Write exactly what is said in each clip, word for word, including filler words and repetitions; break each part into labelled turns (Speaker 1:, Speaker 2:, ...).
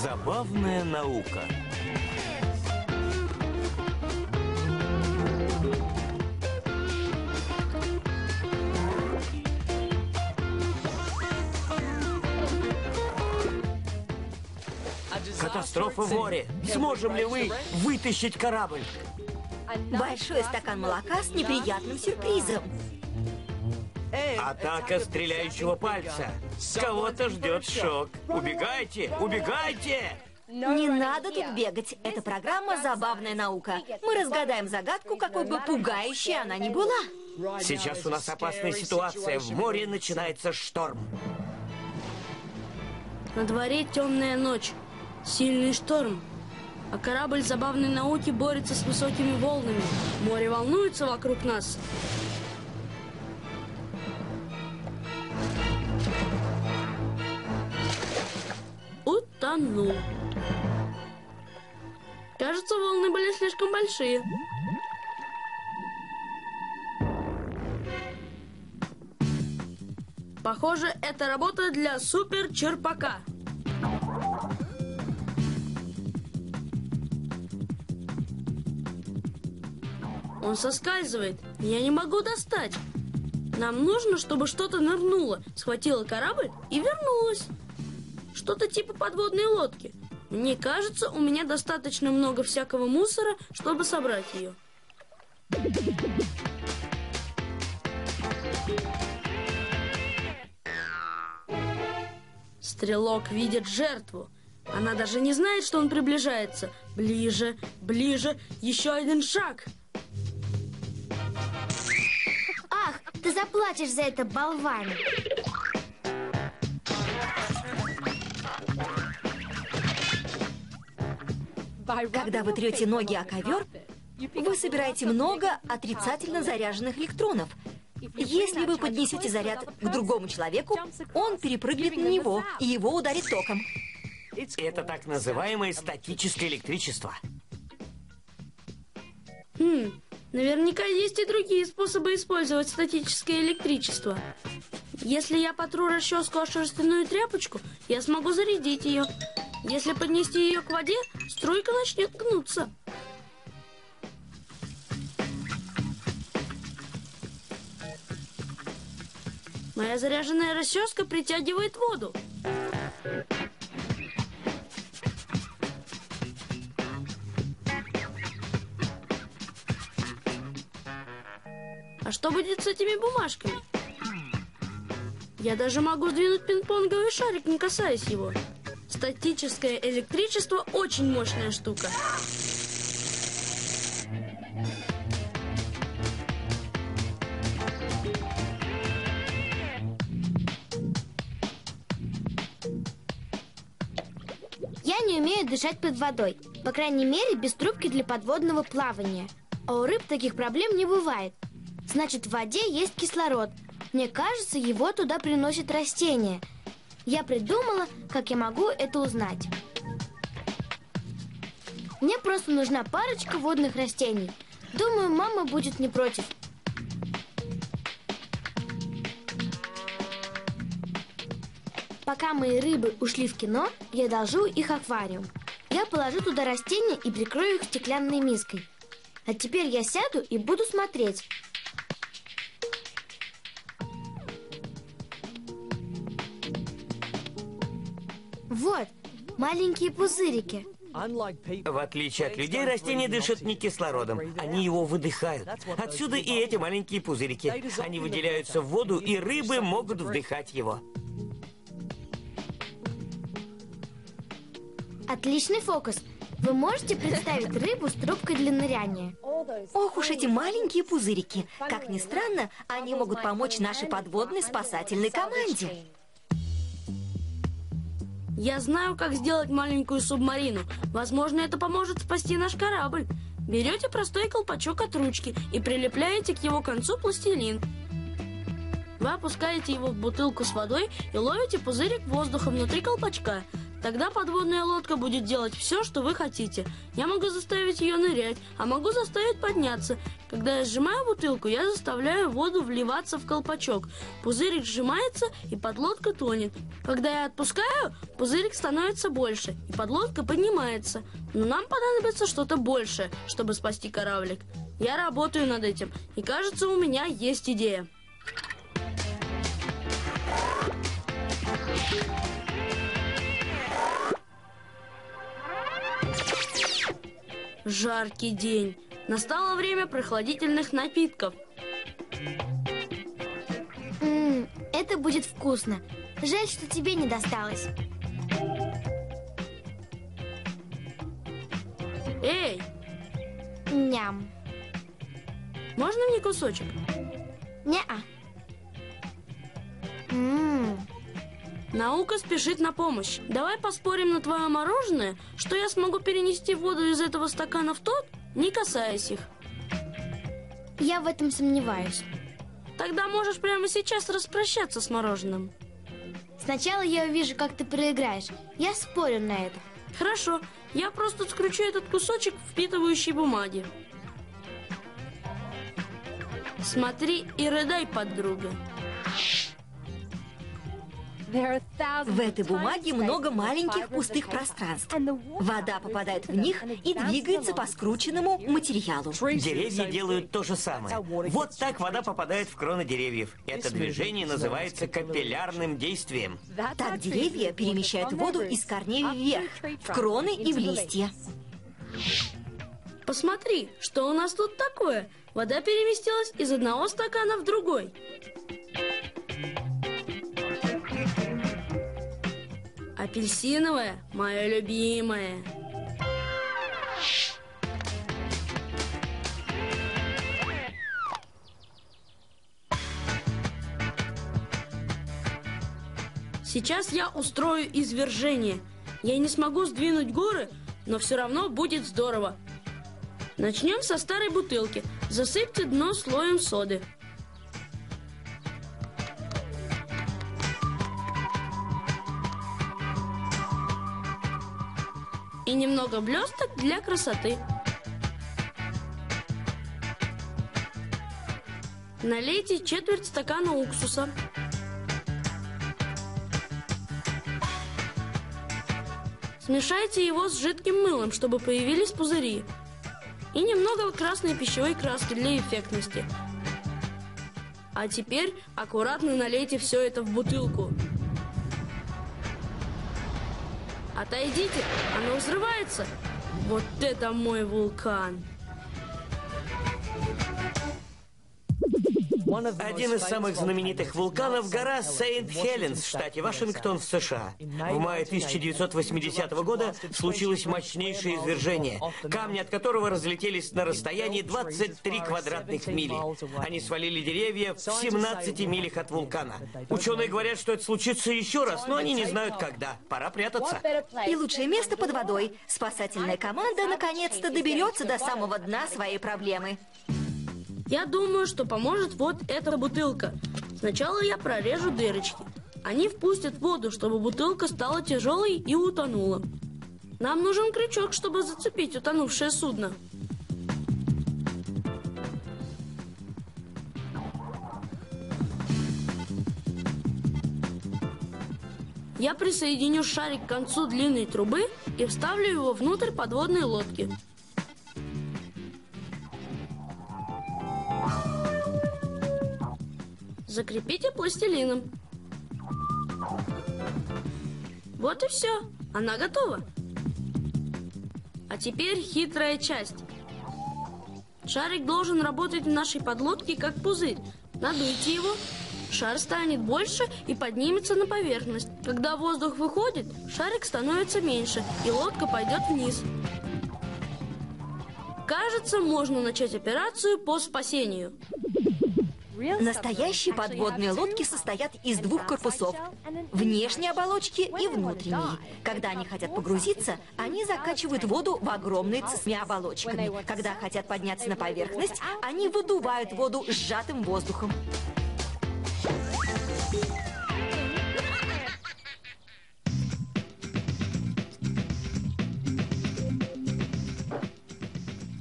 Speaker 1: Забавная наука. Катастрофа в море. Сможем ли вы вытащить корабль?
Speaker 2: Большой стакан молока с неприятным сюрпризом.
Speaker 1: Атака стреляющего пальца. Кого-то ждет шок. Убегайте! Убегайте!
Speaker 2: Не надо тут бегать. Это программа «Забавная наука». Мы разгадаем загадку, какой бы пугающей она ни была.
Speaker 1: Сейчас у нас опасная ситуация. В море начинается шторм.
Speaker 3: На дворе темная ночь. Сильный шторм. А корабль забавной науки борется с высокими волнами. Море волнуется вокруг нас. Утонул. Кажется, волны были слишком большие. Похоже, это работа для супер-черпака. Он соскальзывает. Я не могу достать. Нам нужно, чтобы что-то нырнуло, схватило корабль и вернулось. Что-то типа подводной лодки. Мне кажется, у меня достаточно много всякого мусора, чтобы собрать ее. Стрелок видит жертву. Она даже не знает, что он приближается. Ближе, ближе, еще один шаг.
Speaker 4: Ах, ты заплатишь за это, болван.
Speaker 2: Когда вы трете ноги о ковер, вы собираете много отрицательно заряженных электронов. Если вы поднесете заряд к другому человеку, он перепрыгнет на него, и его ударит током.
Speaker 1: Это так называемое статическое электричество.
Speaker 3: Хм, наверняка есть и другие способы использовать статическое электричество. Если я потру расческу о шерстяную тряпочку, я смогу зарядить ее. Если поднести ее к воде, струйка начнет гнуться. Моя заряженная расческа притягивает воду. А что будет с этими бумажками? Я даже могу сдвинуть пинг-понговый шарик, не касаясь его. Статическое электричество очень мощная штука.
Speaker 4: Я не умею дышать под водой. По крайней мере, без трубки для подводного плавания. А у рыб таких проблем не бывает. Значит, в воде есть кислород. Мне кажется, его туда приносят растения. Я придумала, как я могу это узнать. Мне просто нужна парочка водных растений. Думаю, мама будет не против. Пока мои рыбы ушли в кино, я одолжу их аквариум. Я положу туда растения и прикрою их стеклянной миской. А теперь я сяду и буду смотреть. Вот, маленькие пузырики.
Speaker 1: В отличие от людей, растения дышат не кислородом, они его выдыхают. Отсюда и эти маленькие пузырики. Они выделяются в воду, и рыбы могут вдыхать его.
Speaker 4: Отличный фокус. Вы можете представить рыбу с трубкой для ныряния?
Speaker 2: Ох уж эти маленькие пузырики. Как ни странно, они могут помочь нашей подводной спасательной команде.
Speaker 3: Я знаю, как сделать маленькую субмарину. Возможно, это поможет спасти наш корабль. Берете простой колпачок от ручки и прилепляете к его концу пластилин. Вы опускаете его в бутылку с водой и ловите пузырик воздуха внутри колпачка. Тогда подводная лодка будет делать все, что вы хотите. Я могу заставить ее нырять, а могу заставить подняться. Когда я сжимаю бутылку, я заставляю воду вливаться в колпачок. Пузырик сжимается, и подлодка тонет. Когда я отпускаю, пузырик становится больше, и подлодка поднимается. Но нам понадобится что-то большее, чтобы спасти кораблик. Я работаю над этим, и кажется, у меня есть идея. Жаркий день. Настало время прохладительных напитков.
Speaker 4: Ммм, это будет вкусно. Жаль, что тебе не досталось.
Speaker 3: Эй,
Speaker 4: Ням.
Speaker 3: можно мне кусочек?
Speaker 4: Не-а. Ммм.
Speaker 3: Наука спешит на помощь. Давай поспорим на твое мороженое, что я смогу перенести воду из этого стакана в тот, не касаясь их.
Speaker 4: Я в этом сомневаюсь.
Speaker 3: Тогда можешь прямо сейчас распрощаться с мороженым.
Speaker 4: Сначала я увижу, как ты проиграешь. Я спорю на это.
Speaker 3: Хорошо, я просто скручу этот кусочек впитывающей бумаги. Смотри и рыдай, подруга.
Speaker 2: В этой бумаге много маленьких пустых пространств. Вода попадает в них и двигается по скрученному материалу.
Speaker 1: Деревья делают то же самое. Вот так вода попадает в кроны деревьев. Это движение называется капиллярным действием.
Speaker 2: Так деревья перемещают воду из корней вверх, в кроны и в листья.
Speaker 3: Посмотри, что у нас тут такое. Вода переместилась из одного стакана в другой. Апельсиновая, моя любимая. Сейчас я устрою извержение. Я не смогу сдвинуть горы, но все равно будет здорово. Начнем со старой бутылки. Засыпьте дно слоем соды. И немного блесток для красоты. Налейте четверть стакана уксуса. Смешайте его с жидким мылом, чтобы появились пузыри. И немного красной пищевой краски для эффектности. А теперь аккуратно налейте все это в бутылку. Отойдите, оно взрывается. Вот это мой вулкан.
Speaker 1: Один из самых знаменитых вулканов — гора Сейнт-Хеленс в штате Вашингтон в США. В мае тысяча девятьсот восьмидесятого года случилось мощнейшее извержение, камни от которого разлетелись на расстоянии двадцать три квадратных мили. Они свалили деревья в семнадцати милях от вулкана. Ученые говорят, что это случится еще раз, но они не знают, когда. Пора прятаться.
Speaker 2: И лучшее место под водой. Спасательная команда наконец-то доберется до самого дна своей проблемы.
Speaker 3: Я думаю, что поможет вот эта бутылка. Сначала я прорежу дырочки. Они впустят воду, чтобы бутылка стала тяжелой и утонула. Нам нужен крючок, чтобы зацепить утонувшее судно. Я присоединю шарик к концу длинной трубы и вставлю его внутрь подводной лодки. Закрепите пластилином. Вот и все. Она готова. А теперь хитрая часть. Шарик должен работать в нашей подлодке как пузырь. Надуйте его. Шар станет больше и поднимется на поверхность. Когда воздух выходит, шарик становится меньше, и лодка пойдет вниз. Кажется, можно начать операцию по спасению.
Speaker 2: Настоящие подводные лодки состоят из двух корпусов. Внешней оболочки и внутренней. Когда они хотят погрузиться, они закачивают воду в огромные цистерны оболочками. Когда хотят подняться на поверхность, они выдувают воду сжатым воздухом.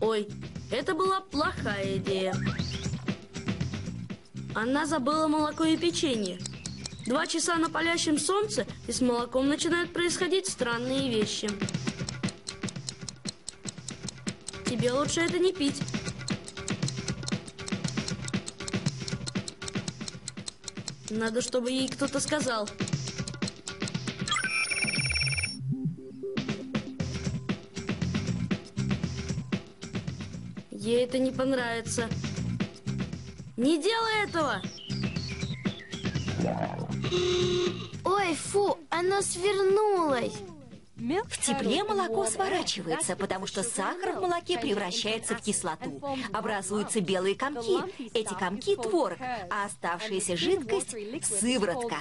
Speaker 3: Ой, это была плохая идея. Она забыла молоко и печенье. Два часа на палящем солнце, и с молоком начинают происходить странные вещи. Тебе лучше это не пить. Надо, чтобы ей кто-то сказал. Ей это не понравится. Не делай этого!
Speaker 4: Ой, фу, оно свернулось.
Speaker 2: В тепле молоко сворачивается, потому что сахар в молоке превращается в кислоту. Образуются белые комки. Эти комки – творог, а оставшаяся жидкость – сыворотка.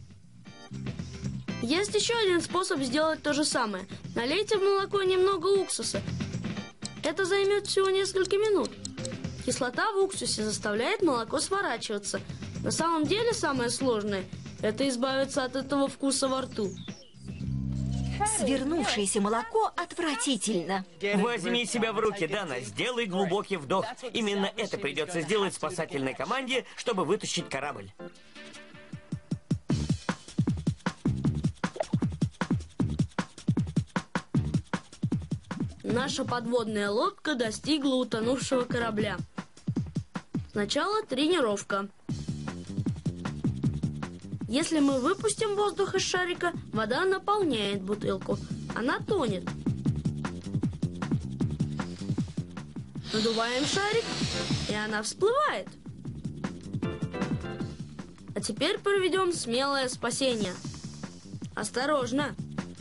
Speaker 3: Есть еще один способ сделать то же самое. Налейте в молоко немного уксуса. Это займет всего несколько минут. Кислота в уксусе заставляет молоко сворачиваться. На самом деле самое сложное – это избавиться от этого вкуса во рту.
Speaker 2: Свернувшееся молоко отвратительно.
Speaker 1: Возьми себя в руки, Дана, сделай глубокий вдох. Именно это придется сделать спасательной команде, чтобы вытащить корабль.
Speaker 3: Наша подводная лодка достигла утонувшего корабля. Сначала тренировка. Если мы выпустим воздух из шарика, вода наполняет бутылку. Она тонет. Надуваем шарик, и она всплывает. А теперь проведем смелое спасение. Осторожно!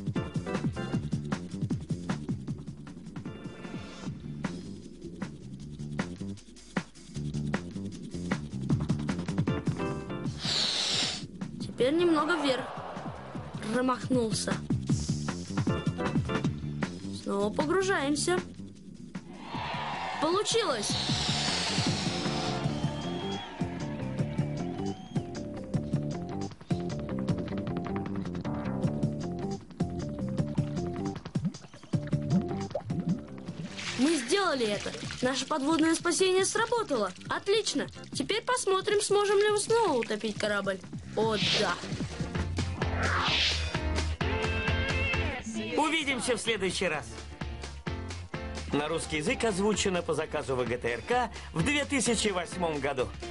Speaker 3: Теперь немного вверх. Промахнулся. Снова погружаемся. Получилось! Мы сделали это. Наше подводное спасение сработало. Отлично. Теперь посмотрим, сможем ли мы снова утопить корабль. О, да.
Speaker 1: Увидимся в следующий раз. На русский язык озвучено по заказу ВГТРК в две тысячи восьмом году.